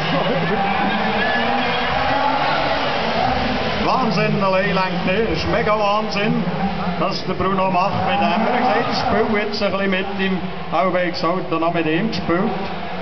Wahnsinn, allein lenkt nicht. Es ist mega Wahnsinn, was der Bruno macht mit dem. Er hat gesagt, ich spiele jetzt ein bisschen mit ihm. Auch wenn ich gesagt habe, noch mit ihm gespielt.